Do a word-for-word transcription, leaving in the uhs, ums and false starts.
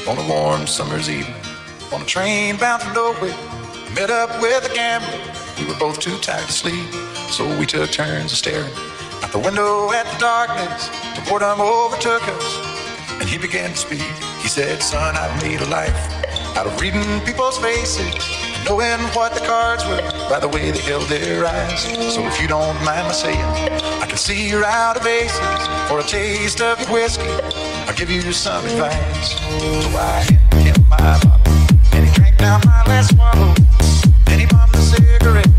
On a warm summer's evening, on a train bound for nowhere, met up with a gambler. We were both too tired to sleep, so we took turns of staring out the window at the darkness. The boredom overtook us, and he began to speak. He said, son, I've made a life out of reading people's faces, knowing what the cards were by the way they held their eyes. So if you don't mind my saying, I can see you're out of aces. For a taste of your whiskey, I'll give you some advice. So I hit him my bottle, and he drank down my last swallow. Then he bummed a cigarette,